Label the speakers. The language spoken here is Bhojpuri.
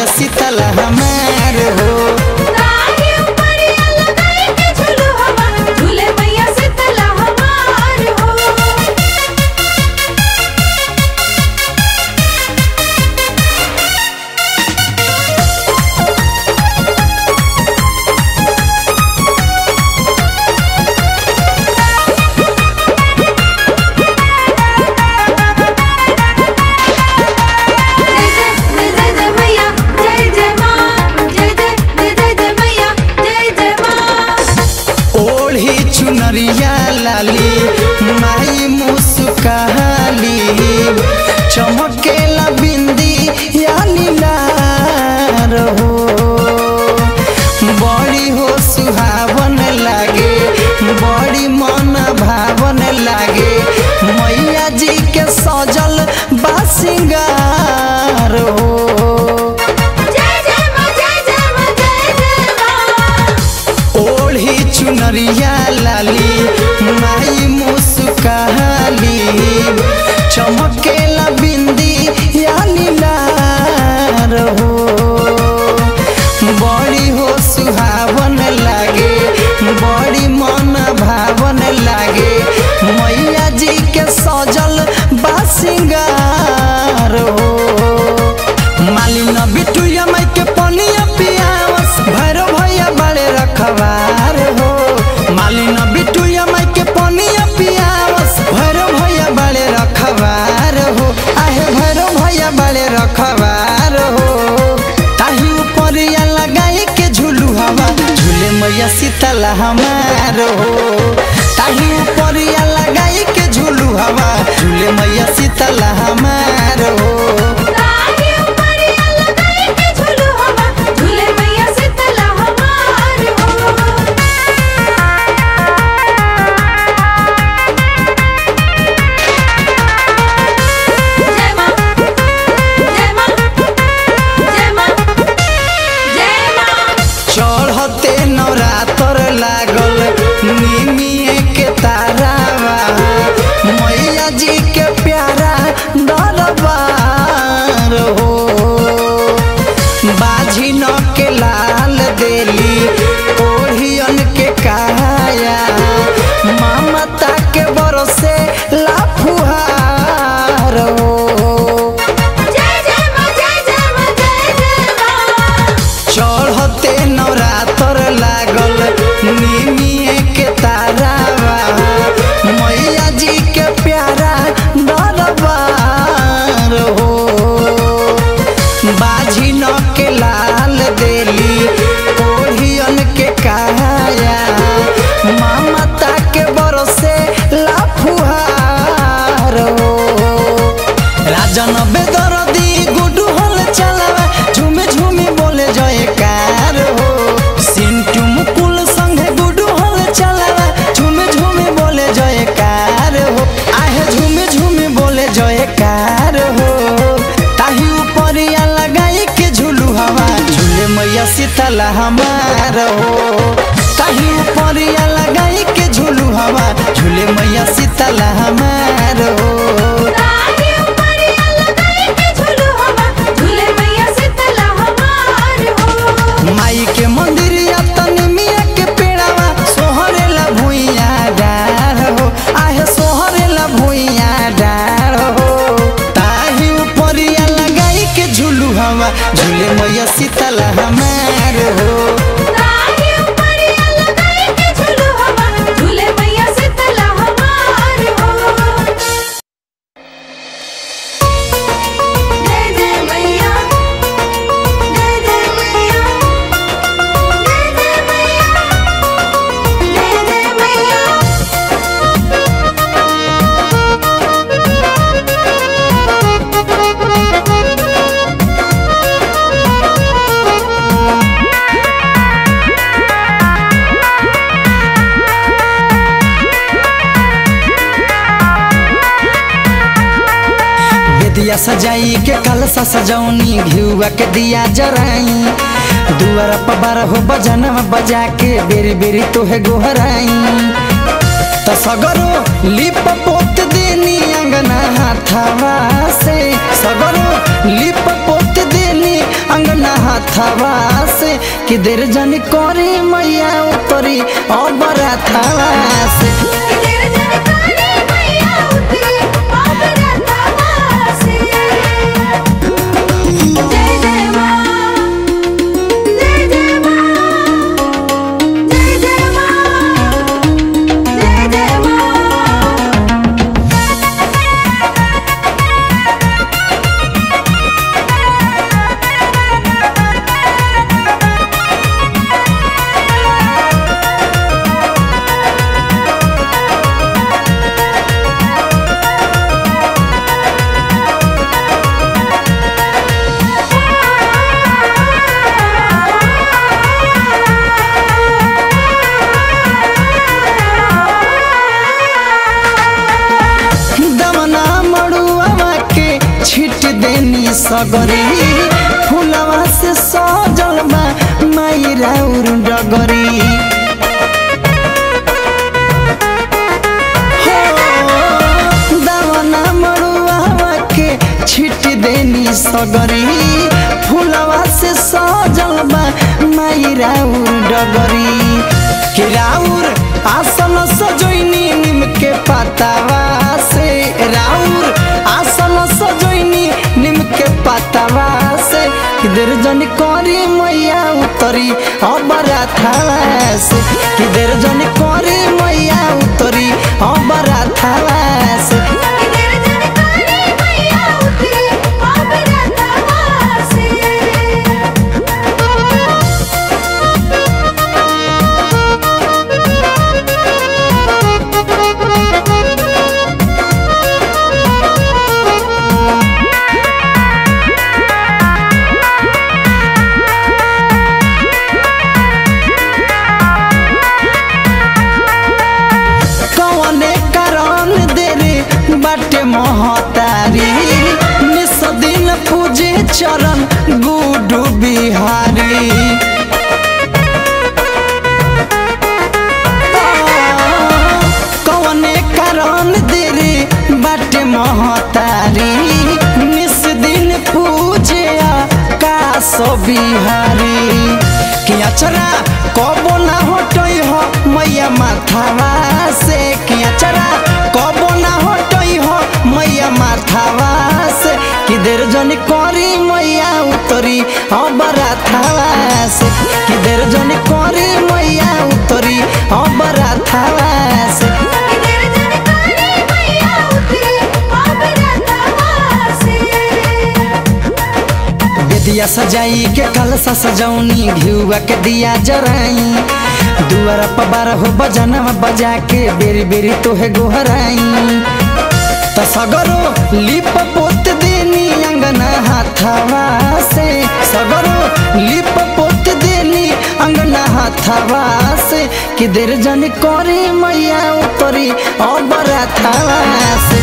Speaker 1: शीतल हमार हो। चुनरिया लाली माई मुस्काली चमकेला बिंदी या नीलार हो। बड़ी हो सुहावन लागे बड़ी मन भावन लागे मैया जी के सजल बा सिंगार हो। ओढ़ी चुनरिया लाली माई मुस्काली चमकेला बिंदी या नीलार हो। बड़ी हो सुहावन लागे बड़ी मन भावन लागे मैया जी के सजल बा सिंगार हो। मालिन बिटुया माई के पनिया पियावस भैरव भैया बड़े रखवार हो। मालिन बिटुया माई के पनिया पियावस भैरव भैया बड़े रखवार हो। आहे भैरव भैया बड़े रखवार हो। ताही ऊपरिया लगाई के झूलू हवा झूले मैया शीतल हमार हो। ताही ऊपरिया लगाई के झूलू हवा झूले मैया शीतल हमार हो। चढ़ते नवरात्र लागल निमिये के तारावा मैया जी के प्यारा दरबार हो। बाजी न के लाल देली ओढ़ियन के काया ममता के बरसे लाफुहार हो। चढ़ते नवरात्र लागल निमिये के तारावा मैया जी के प्यारा दरबार हो। बाजी न के लाल देली ओढ़ियन के काया ममता के बरसे लाफुहार हो। राजन बेदर्दी गुडू हल चलावा झूमे झूमे बोले जयकार हो। सिंटू मुकुल संगे गुडू हल चलावा झूमे झूमे बोले जयकार हो। आहे झूमे झूमे बोले जयकार हो। ताही ऊपरिया लगाई के झूलू हवा झूले मैया शीतल हमार हो। ताही ऊपरिया लगाई के झूलू हवा झूले मैया शीतल हमार हो। माई के मंदिरिया तनी मिया के पेड़ावा सोहरेला भुइया डार हो। आहे सोहरेला भुइया डार हो। ताही ऊपरिया लगाई के झूलू हवा झूले मैया शीतल हमार हो। दिया सजाई के कलसा सजौनी घिउआ के दिया जराई दुआर पर हो बजनवा बजा के बेरी बेरी तोहे गोहराई। त सगरो लिप पोत देनी अंगना हाथवा से सगरो लिप पोत देनी अंगना रथवा से कि देर जन करी मैया उतरी अब रथवा से। सगरी फुलवा से सजल बा माई राउर डगरी दावना मड़ुआ के छिट देनी सगरी फुलवा से सजल बा माई राउर डगरी कि राउर आसन सजोइनी नीम के पतावा से राउर आसन सजोइनी नीम के पतावा से कि देर जन करी मैया उतरी अब रथवा से कि देर जन करी मैया उतरी अब रथवा से। बाटे महतारी निस दिन पूजे चरण गुडू बिहारी कौने कारण देरे बाटे महतारी निस दिन पूजे आकाश बिहारी कि अचरा कबो ना हटई हो मैया माथावा से कि अचरा कबो ना हटई हो मैया माथावा से कि देर जन करी मैया उतरी अब रथवा से कि देर जन करी मैया उतरी अब रथवा से। दिया सजाई के कलसा सजौनी घिउआ के दिया जराई दुआरा पर 12 बजनवा बजा के बेरी बेरी तोहे गोहराई त सगरो लिप पोत देनी अंगना हाथवा से सगरो लिप पोत देनी अंगना हाथवा से कि देर जन करी मैया उतरी अब रथवा से।